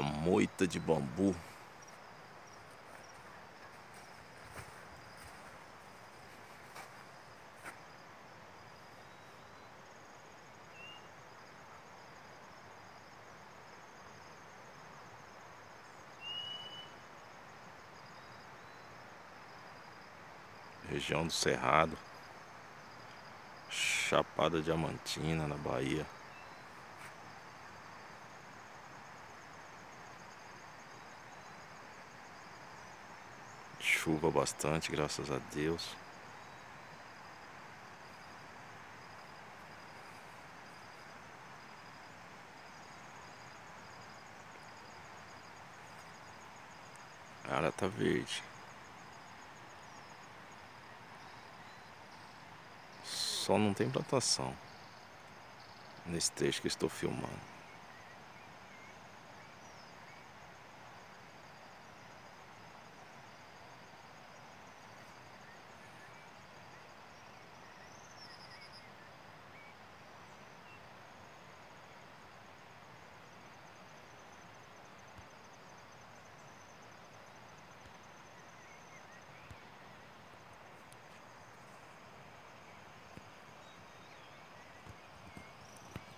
moita de bambu. Região do Cerrado, Chapada Diamantina, na Bahia. Chuva bastante, graças a Deus. A área tá verde. Só não tem plantação nesse trecho que estou filmando.